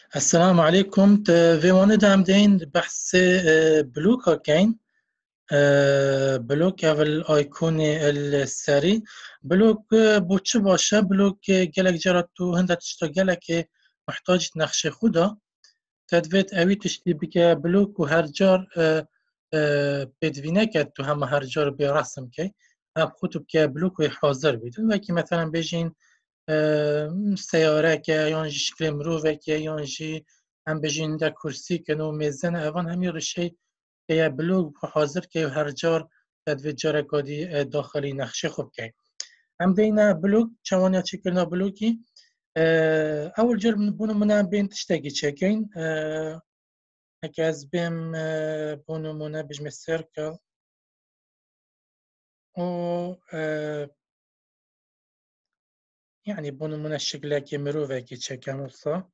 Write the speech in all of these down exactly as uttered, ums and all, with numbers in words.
السلام عليكم. في وانا عاملين بحث بلوك كاين بلوك هذا الايقوني السري بلوك بوتش باشا بلوك جالك جراتو هندا تشتا جالك محتاج نقشه خدا تدفت اوی تشتی بك بلوك و هر جار بدوینه کرد تو همه هر جار برسم که اب خودتو که بلوک حاضر بید و که مثلا بجین سیاره که یان جی شکل مروه که یان جی هم بجین در کرسی که نو میزن اوان همی رشی که یا بلوگ حاضر که هر جار تدوید جاره کادی داخلی نقشه خوب که هم دینا بلوگ چوانیا چکرنا بلوگی اول جار بونو منم بین تشتگی چکین اگه از بیم بونو منم بجم سرکل و يعني بونو من الشكل كي مروفة كي تشكا نصا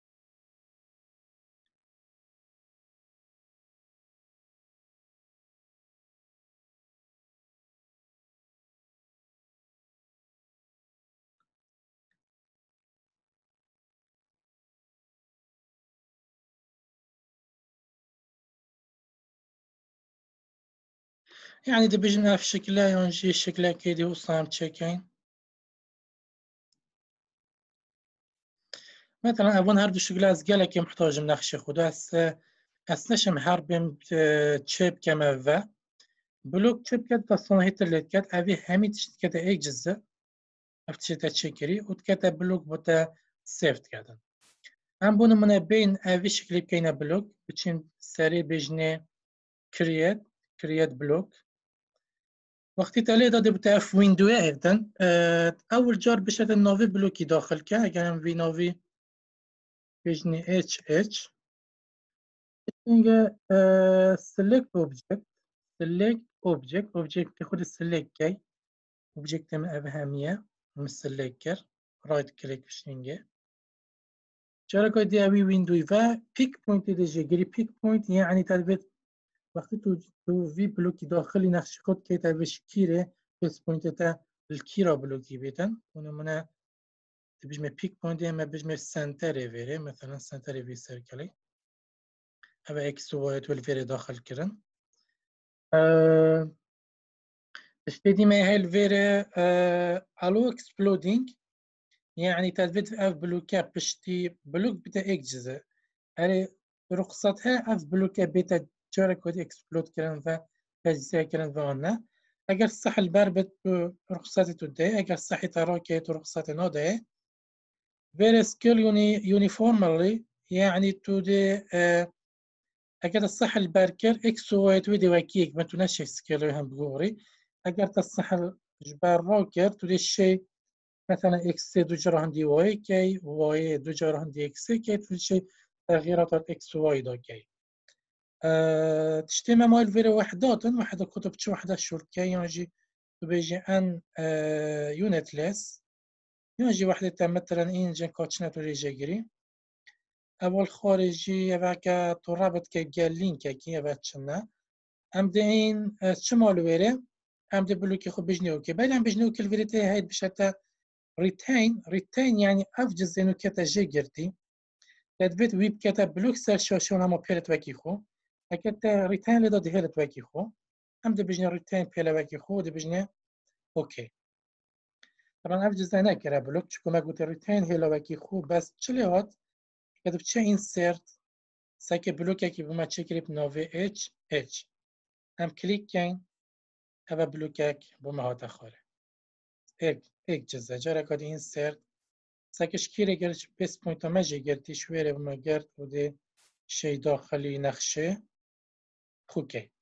يعني دبجنا في شكلها ينجي شكلها كيدي وصام تشكين مثلا أبون هردو شكلها زقالة كي محتاج منخشي خدا أس أسنشم هربم تشيب كما فا بلوك تشيب كد تصنع هيت اللي كد أبي همي تشت كده أي جزء أفتشتا تشكري وتكتا بلوك بوتا سيفت كده أم بونو من بين أبي شكلي بكينا بلوك بتشين سري بجني كريات كريات بلوك وقتی تالی داده بوده اف ویندوی هفتن اول جار بشه ناوی بلوکی داخل که اگر هم وی ناوی بجنی اچ اچ اینگه سلیکت اوبجکت سلیکت اوبجکت اوبجکت خود سلیکت کی اوبجکت هم او همیه هم سلیکت کر رایت کلیک بشینگه جارا که دی اوی ویندوی و پیک پوینت دیجه گری پیک پوینت یعنی تلبیت وقتی تو تو وی بلوکی داخلی نقش خود که تلبیش کیره بس پوینت تا الكيرا بلوكي بيتن ونمنا بجمع بيك بوينت اما بجمع سنتر فيري مثلا سنتر في سيركلي هذا اكس واي والفيري داخل كرن اشتدي ما هي الفيري الو اكسبلودينج يعني تثبت اف بلوكا بشتي بلوك بتا اكجزء هذه رخصتها اف بلوكا بتا جارك ودي اكسبلود كرن ف تجزئ كرن فانا اگر صح البربت رخصتي تودي اگر صح تراكي رخصتي نودي very skill uniformly يعني تودي اگر الصح البركر اكس واي تودي وكيك ما تنشي سكيل هم بغوري اگر تصح الجبار روكر تودي الشيء مثلا اكس دو جرى عندي واي كي واي دو جرى عندي اكس كي تودي شيء تغييرات اكس واي دو كي أه تشتمل مال فيري وحدات وحده كتب شو وحده شركه يجي بيجي ان أه يونتلس يجي وحده مثلا انجن كوتشنا توري جيجري اول خارجی و که تو رابط که گلین که کیه بچنه ام دین شمال وره ام ده بلوکی خو بجنیو که بعد ام بجنیو که الوریته هید بشتا ریتین ریتین یعنی افجز اینو که تا جه گرتی تدبیت ویب که تا بلوک سر شاشون اما پیلت وکی خو اکه تا ریتین لدا ده هلت وکی خو ام ده بجنی ریتین پیل وکی خو ده بجنی اوکی طبعا افجز نه کرا بلوک چکو ما گوت ریتین هلا وکی خو بس چلی هات که چه اینسرت ساکه بلوکه که بما چکریب ناوی اچ اچ هم کلیک کن اوه بلوکه که بما هاته خوره ایک ایک جزه جاره کادی اینسرت ساکش کیره گرش بس پوینتا مجه گرتی شویره بما گرد بوده شی داخلی نقشه خوکه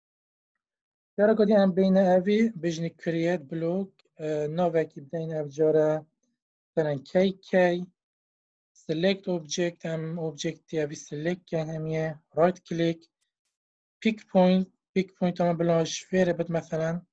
جاره کادی هم بین اوی بجنی کریت بلوک ناوه که بدین او جاره مثلا کی کی select object هم object اوی select کن همیه right click pick point pick point اما بلاش فيري بد مثلا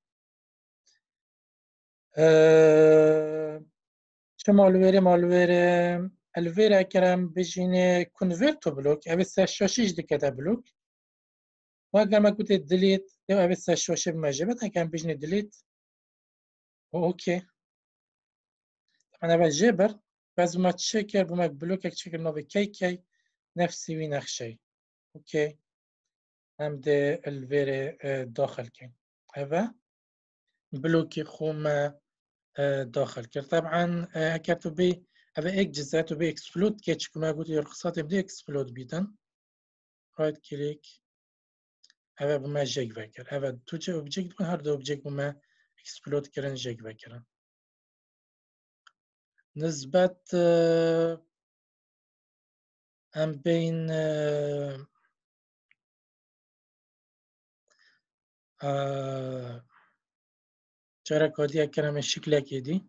أه شمال ويري مال ويري الفيرا كرام بيجيني convert بلوك اوي ساشوشيش دي كده بلوك واقع ما قلت delete دو اوي ساشوشي بمجبت هكام بيجيني delete اوكي طبعا اوي جبر باز ما تشكر بما بلوك تشكر نوفي كي كي نفسي وي نخشي اوكي هم ده الفيري داخل كن هذا بلوكي خوما داخل كر طبعا هكا بي هذا اجزاء تو بي اكسبلود كيتش كما قلت رخصات بدي اكسبلود بيتن رايت كليك هذا بما جيك فكر هذا توجه اوبجكت من هارد اوبجكت بما اكسبلود كرن جيك فكر نسبة ام بين چرا کادی اکرم شکل کدی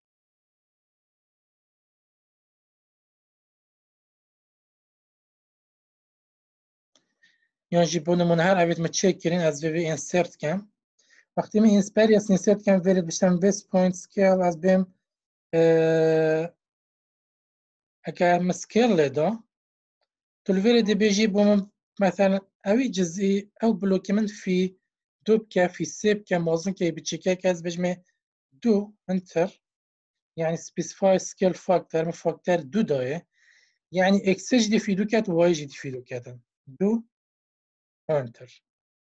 یا جیبون هر اوید ما چک کرین از وی انسرت کم وقتی می انسپریس انسرت کم ورید بشتم بس پوینت سکیل از بیم اگر مسکیل لدا تلویرد بيجي بوم مثلا اوي جزئي او بلوكي من في دوبكا في سيبكا موزن كي بتشيكا كاز بجمع دو انتر يعني سبيسيفاي سكيل فاكتور فاكتور دو دايه يعني اكس دي في دو كات واي جي دي في دو كات دو انتر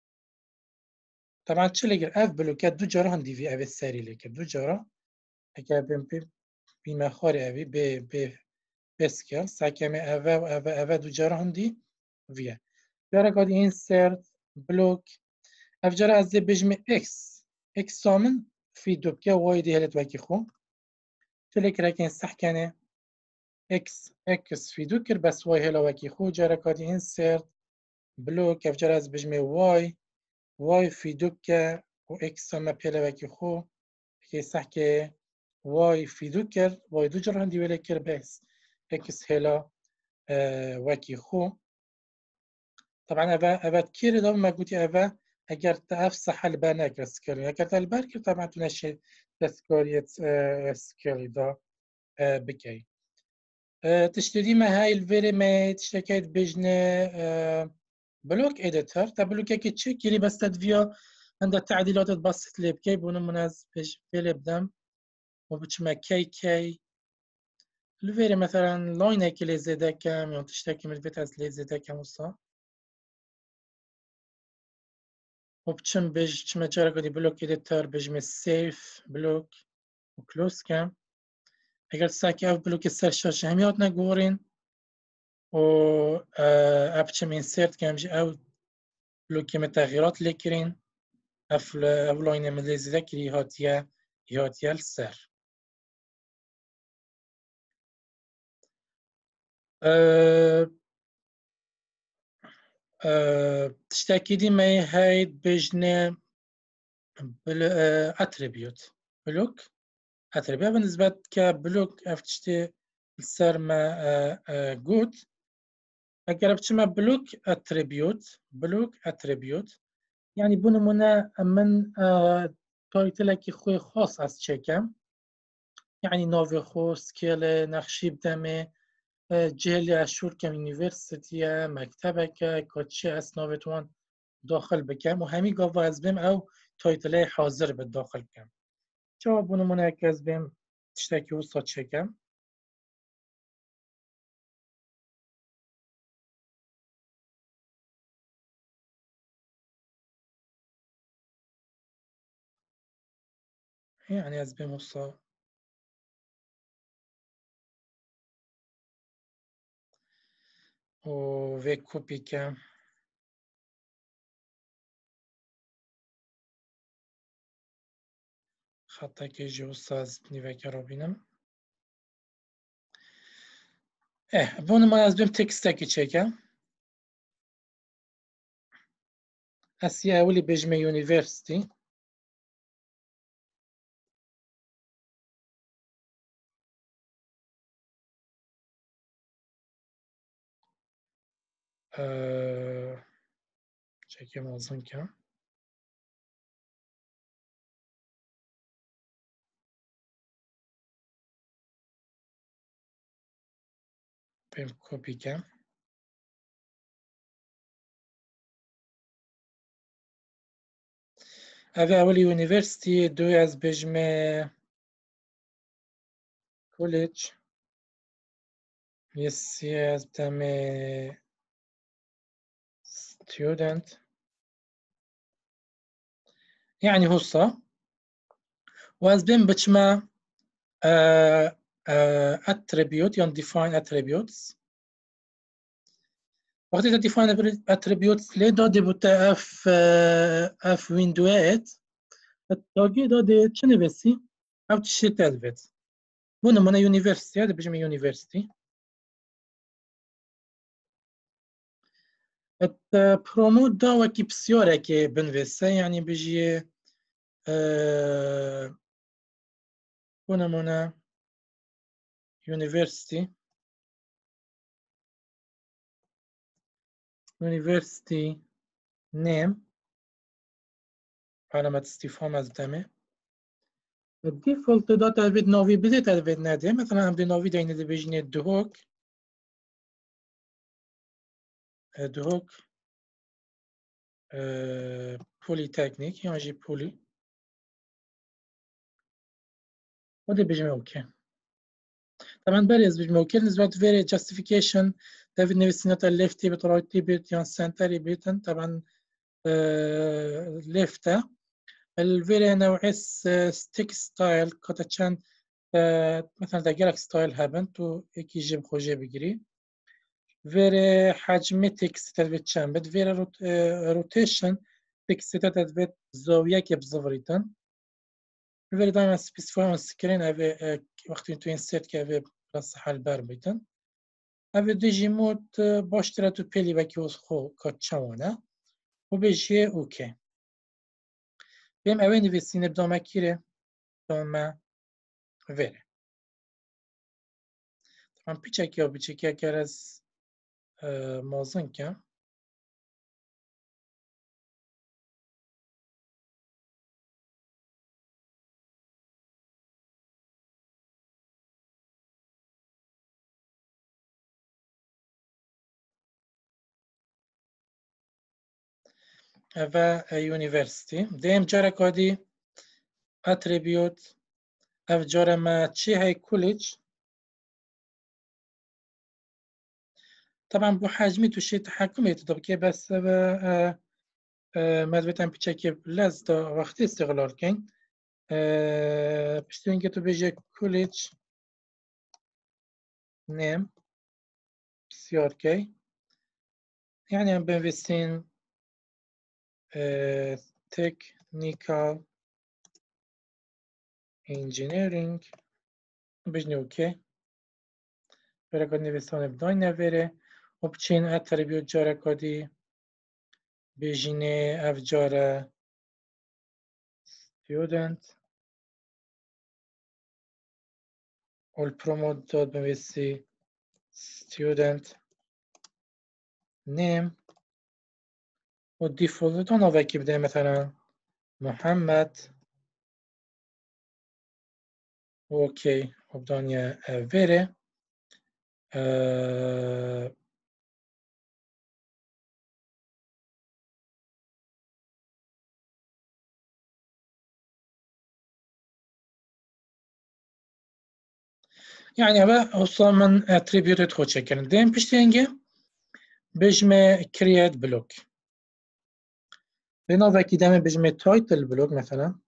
طبعا تشليجر اف بلوكات دو جارة هندي في اف الساري لك دو جارة اكا بم بما خاري اوي ب ب بسكيل ساكامي افا افا افا دو جارة هندي فيها جارة قد insert بلوك افجر از بجمع x x سامن في دوبكا واي دي هلت واكي خو تلك راكين صح كان x x في دوكر بس واي هلا واكي خو جارة قد insert بلوك افجر از بجمع y y في دوبكا و x سامن بيلا واكي خو كي صح كي y في دوكر y دو جر هندي ولا كر بس x هلا اه واكي خو طبعا افا افا كير دو ما قلتي افا اگر تعرف صح البانك سكيل اگر البارك طبعا تنشي تسكوريت سكيل دا بكي تشتري ما هاي الفيري ما تشتكيت بجنة بلوك اديتور تا بلوك كي تشيك اللي بس تدفيو عند التعديلات تبسط لي بكي بونو مناز بج فيلي بدم وبتشما كي كي الفيري مثلا لوينه كي لي زيدا كام يوم تشتكي من الفيت از لي زيدا كام وصا وبتشم بج تشما جارة قدي بلوك اديتور بجمة سيف بلوك وكلوز كام اگر ساكي اف بلوك السر شاشة هميات نقورين و ابتشم انسيرت كام جي او بلوك من تغييرات لكرين اف اف لاين من ليزي ذكري هاتيا هاتيا السر أه أه تشتاكي دي ما هايد بجنة اتريبيوت بلوك اتريبيوت بالنسبة كبلوك افتشتي السر ما جود اگر بچما بلوك اتريبيوت بلوك اتريبيوت يعني بنمونا من تايتلك خوي خاص از چکم يعني نوفي خو سكيل نقشي بدمه جهلي اشور كم يونيفرسيتي مكتبك كوتشي اس نوفيتوان داخل بكم وهمي قاوا از بهم او تايتله حاضر بالداخل كم جواب بنمونا از بهم تشتكي وصا چکم يعني از بهم وصا و في كوبي كم حتى كي يجي وصاز نيفاكا روبينم اه بونو ما از بهم تكستاكي چكم اسيا اولي بجمع يونيفرسيتي أه... چكم ازن كم بهم كوبي كم هذا اولي يونيفرسيتي دو از بجمع كوليدج يس از بتم student يعني هوصا واز بين بچما uh, uh, attribute يعني define attributes وقتی تا define attributes لی داده بوده اف اف ویندویت تاگی داده چه نویسی؟ او چه تلویت بونه منه یونیورسیتی هده بجمع یونیورسیتی ات پروموت دا وکی بسیاره که بنویسه یعنی بجیه بونه منه یونیورسیتی یونیورسیتی نیم علامت استفهام از دمه الديفولت دا تلويد نوفي بدي تلويد نادي مثلا عندي نوفي داين دي بيجني دهوك دهوك بولي تكنيك يعني جي بولي ودي بيجمع اوكي طبعا باريز بيجمع اوكي نسبة فيري جاستيفيكيشن تلويد نفسينا الليفتي بترايتي بيت يعني سنتري بيتن طبعا ليفتا الفيري نوعي ستيك ستايل كتشان مثلا دا جالك ستايل هابن تو اكي جيب خوجي بجري فيري حجم تكست تدبيت چند فيري روت روتيشن تكست تدبيت زاوية كي بزفريتن فيري دايما سبيسيفاي اون سكرين افي وقت تو انسيرت كي افي بلاص حال بار بيتن افي ديجي موت باشترا تو بيلي باكي وز خو كاتشاوانا وبيجي اوكي بيم اوي نويسين نبدا ما كيري دوما فيري طبعا بيتشاكي او بيتشاكي كارز موزن كم و یونیورسیتی دیم جاره کادی اتریبیوت اف جاره ما چی های کولج طبعا بو حجمي تو شي تحكمي تضرب كي بس مدوتن بيتشكي لاز دا وقتی استغلال كين بشتين تو بيجي كولج نيم بسيار كي يعني هم بنويسين تكنيكال انجينيرينج بجني اوكي برای کد نویسان بداین نویره و بچین اتریبیوت جاره کدی بجینه اف جاره student و الپروموت داد بنویسی student name و دیفولت اون وکی بده مثلا محمد اوکی و بدانیه ویره يعني هذا وصل من attribute خود شكل دين بشتينجي بجمع create block بنا وكي دائما بجمع title block مثلا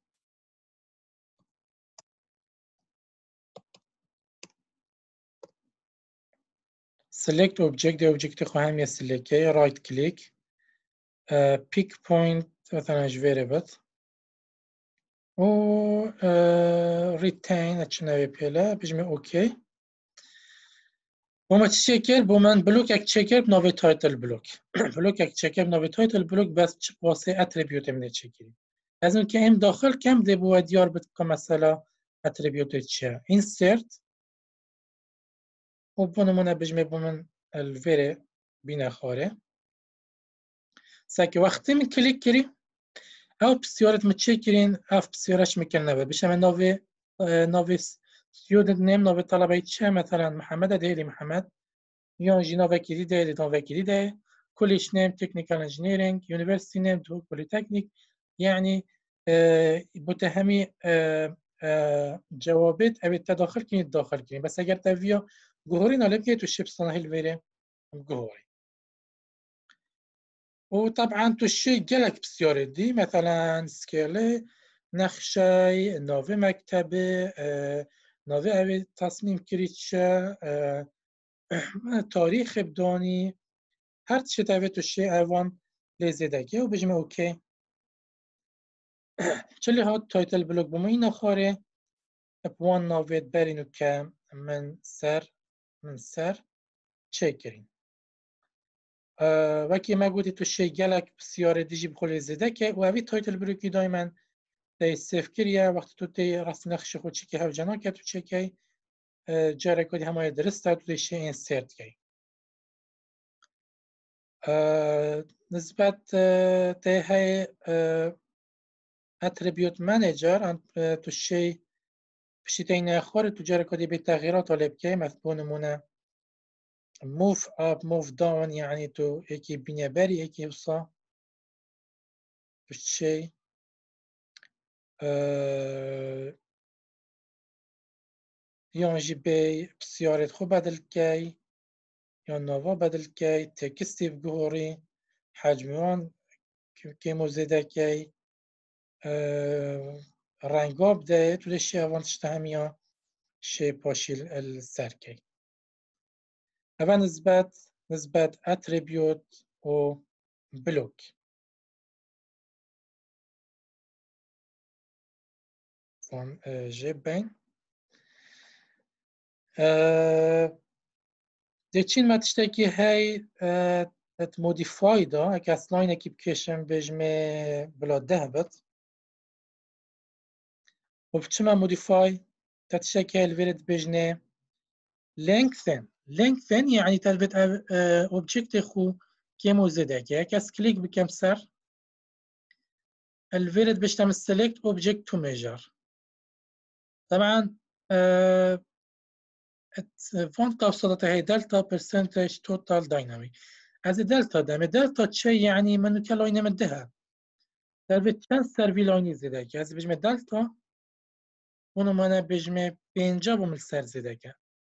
select object دي object خواهم يسلك right click uh, pick point مثلا جويري بت و uh, retain اتشنوي بيلا بجمع اوكي بوما تشيكر بومن بلوك اك تشيكر بنوي تايتل بلوك بلوك اك تشيكر بنوي تايتل بلوك بس واسه اتريبيوت من تشيكري لازم كم داخل كم دي بو ديار بتبقى مثلا اتريبيوت تشيا insert و بونمونه بجمع بومن الفيري بينا خاره ساكي وقتی من كليك كري او بسيارة متشيكرين اف بسيارش مكان نوي بشه من نوي نوي student name نوي طلبه تشيا مثلا محمد ديلي محمد یا جینا وکیلی ده لیدان وکیلی ده کلیش نیم تکنیکال انجینیرینگ یونیورسیتی نیم دو پولیتکنیک یعنی بوده همی جوابت اوید تداخل کنید داخل کنید بس اگر تاویا گوهری نالب که تو شیب سانهیل ویره گوهری وطبعا تشي جلك بسيارة دي مثلا سكيلي نخشي نوفي مكتبة نوفي أبي تصميم كريتشا تاريخ بداني هر چی تاوی تشي اوان لزدگی و بجمع اوكي چلی ها تایتل بلوگ بمو اینا خاره بوان ناوید برینو که من سر من سر چکرین وکی ما گوتی تو شی گلک بسیار دیجی بخولی زده که و اوی تایتل بلوگی دایمن دی سیف کریه وقتی تو دی راست نخش خود چکی هف جنا که تو چکی جاره کدی همه درست تو دی شی انسرت کی نسبت تی های اتریبیوت منیجر تو شی پشتین خور تو جاره کدی به تغییرات طالب کی مثلا نمونه move up move down يعني تو هيك بنيا بري هيك وصا بالشيء أه يونجي بي بسيارة خو بدل كي يون نوفا بدل كي تكستي بجوري حجميان كيمو زيدا كي أه رنگا بده تو الشيء اوان تشتهميا شيء باشيل السركي هذا نسبت نسبت attribute و بلوك فون جيب بين دچین ما تشتکی هی ات مودیفای دا اگه اصلا اینه که بکشم بجمه بلا ده بت و بچما مودیفای تشتکی الورد بجنه lengthen lengthen يعني تلبت اوبجكت خو كيمو زده که اگه از کلیک بکم سر الورد بشتم select object to measure طبعا فون توصلت هي دلتا percentage total dynamic از دلتا دم دلتا چه يعني منو كلاين مدها دلت چند سروي لايني زده که از بجمه دلتا اونو منو بجمه پنجا بومل سر زده که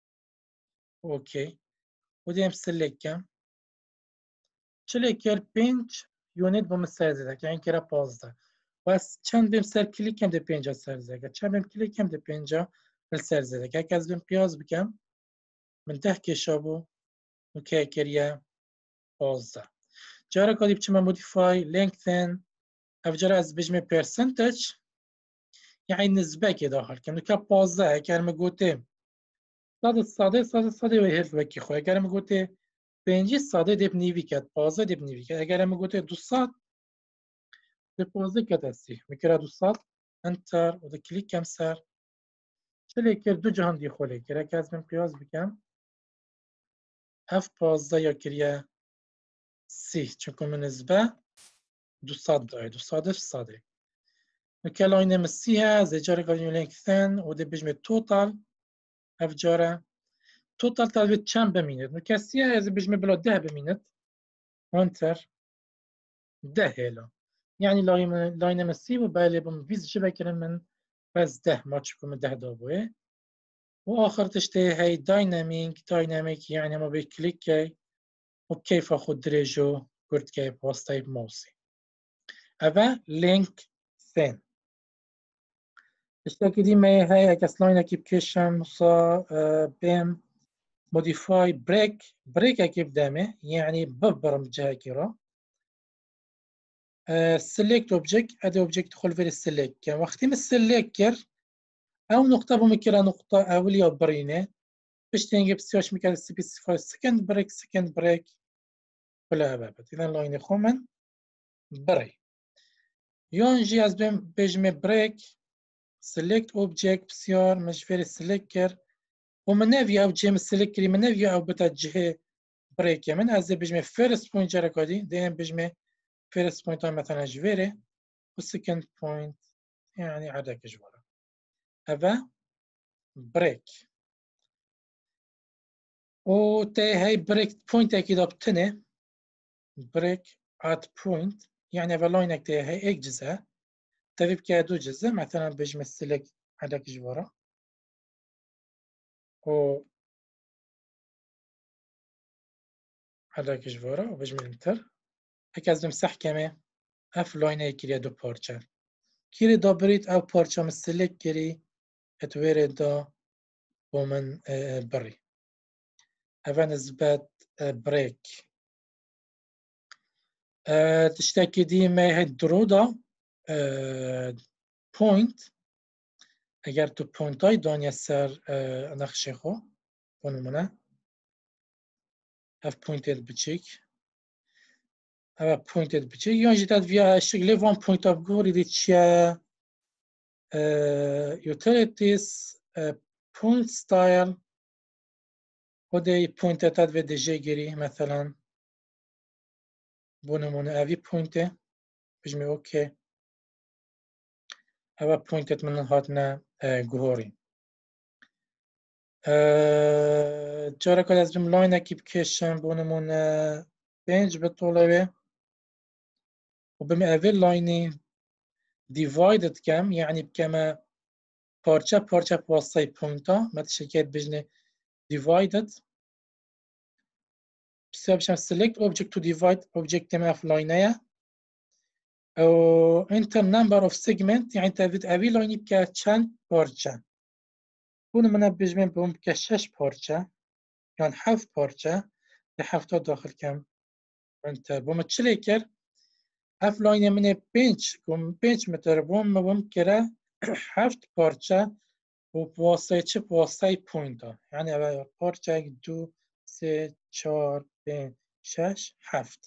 اوكي وديم سلكم چلی کر پنج یونت بومل سر زده که این کرا پازده بس چند بیم سر کلیک هم ده پنجا سر زده که چند بیم کلیک هم ده پنجا بل سر زده که از بیم پیاز بکم من ده کشابو اوكي كريا پازده جارا کادی بچما مودیفای lengthen افجار از بجمه percentage يعني نسبة كده داخل كم كاب پازده كرم گوته صد صاده صد صاده و هلت وکی خو اگر گوته پنجی صاده دب نیوی کرد پازده دب نیوی کرد اگر گوته دوصد به پازده کرد هستی میکره دوصد انتر و ده کلیک کم سر چلی کرد دو جهان دی خوله کرد که از من پیاز بکم اف پازده یا کریه سی چون من نسبه دوصد داره دوصد صاده نکل آینه مسی هست اجاره کاریم لینکتن و ده بجمه توتال افجاره توتال تلویت چند بمینید نکسیه از بجمه بلا ده بمینید انتر ده هلا يعني لاين لاين مسي وبالي بم فيز شبكة من بس ده ما تشوفكم ده دابوه واخر تشتي هاي دايناميك دايناميك يعني ما بكليك وكيف اخذ دريجو قلت كيف وسطي بموسي هذا لينك ثين اشتكي دي ما هاي اكسلاين كيف كيشم صا بيم موديفاي بريك بريك كيف دامه يعني ببرم جهه كيرا select object ادي object دخل في السلكت كان وقتی من السلكت او نقطه بمكرا نقطه اوليه برينه باش تنجي بسياش مكان سبيسيفاي سكند بريك سكند بريك ولا بابت اذا لاين خومن بري يونجي از بين بجمع بريك select object بسيار مش في السلكر ومن نافيا او جيم السلكري من نافيا او بتجه بريك من از بجمع فيرست بوينت جركادي دين بجمع فيرست بوينت مثلا جفيري والسكند بوينت يعني عدك جوارا هذا بريك و تي هاي بريك بوينت اكيد بتنه بريك ات بوينت يعني فلاينك تي هاي ايك جزء تبيب كادو جزء مثلا بجمع السلك عدك جوارا و عدك جوارا وبجمع انتر هەک ئەس بم سەحکەمێ ئەف لاینەیە کریە دو پارچە کیری دا بریت ئەو پارچە من سلێک کری ئەت وێرێ دا بۆ من بڕی ئەڤە نسبەت برێک تشتێکی دیمە هەیە درۆدا پوینت ئەگەر تو پوینتای دانیە سەر نەخشێ خۆ بۆ نمونە ئەف پوینتێت بچیک ئەوە پوینتێت بچیک یان jî te divêya eşik lê van pointa bigorî dî çi ye utilities point style odê pointê te divê dijê gerî meselan bۆ nimûne evî pointê bijimê ok ew pointêt min hatine guhorîn carek ez bim laynekî bikêşim bۆ nimûne pênc bi tolevê û bim evê laynî divided kem yani bikeme parça parça wastayê pointa me tiştekî bijne divided pişta bişem select object to divide objectê me ev layneye û enter number of segment yani te divêt evî laynî bike çend parça bû nimûne bijimê bûm bike şeş parça yan heft parça lê hefta daxil kem enter bû me çi lê kir ev laynê min ê pênc pênc metre bû me bûm kire heft parça û wastayê çi wastayê pointa yani ev parçek du sê çar pênc şeş heft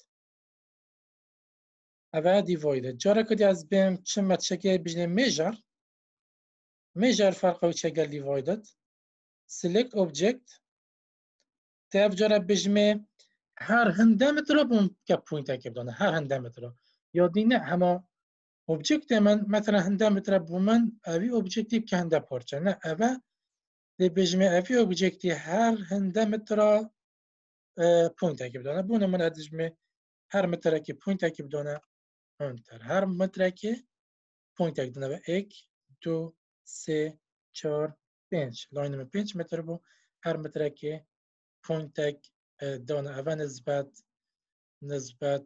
ev e divided carekî ez bêm çi me tiştekî bijne measure measure ferqa wî çegel divided select object te ev care bijimê her hinde metre bûm bike pointekê bidane her hinde metre ya dîne hema objectê min mesela hinde metre bû min evî objectî bike hinde parça ne ev e dê bijimê evî objectî her hinde metra pointekê bidane bû nimûne ez dijimê her metrekê pointekê bidane enter her metrekê pointek dine ve ek du sê çar pênc laynê min pênc metre bû her metrekê pointek dane ev e nisbet nisbet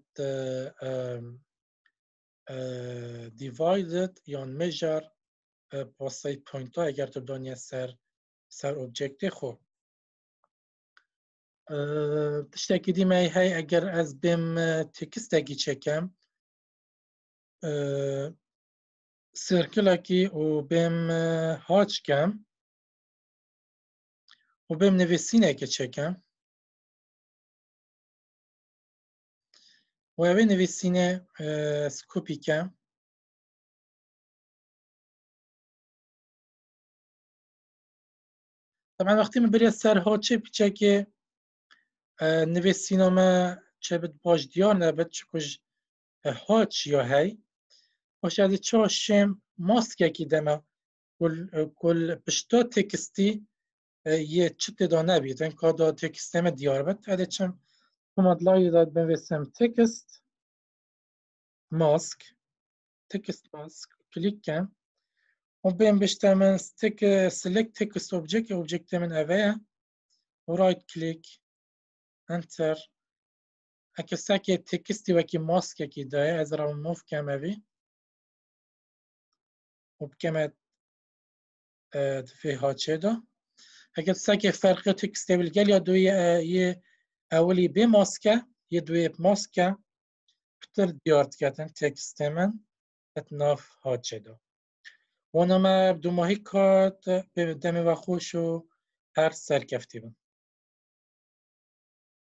divided yan measure wastayê pointa eger tu daniye ser ser objectê xwe tiştekî dîme heye eger ez bêm tekîstekî çekem sirkilekî û bêm haç kem û bêm nivîsînekê çekem û evê nivîsînê skopî kem temen wextî min biriye ser haçê biçekê nivîsîna me çebit baş diyar nebit çikû ji haç ya hey baş ez ê çawa şêm maskekî deme ku pişta tekîstî yê çi têda nebîtin ka da tekîstê me diyar bit ez ê çim komadlayê de binivîsim tekîst mask tekîst mask klîk kem û bêm bişte min select text object objectê min ev e û right click enter heke sekê tekîstî wekî maskekî daye ez remove kem evî û bikeme divê haçê de heke sekê ferqê tekîstê bilgel ya duyê yê ewilî bê maske yê duyê maske pitir diyar diketin tekîstê min et nav haçê de wana me dûmahî kat demê ve xweş û her serkeftî bin.